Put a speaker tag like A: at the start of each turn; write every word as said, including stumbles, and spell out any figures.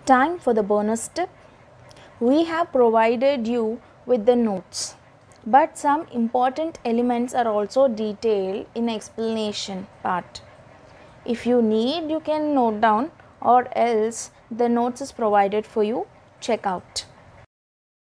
A: Time for the bonus tip. We have provided you with the notes, but some important elements are also detailed in explanation part. If you need, you can note down, or else the notes is provided for you. Check out.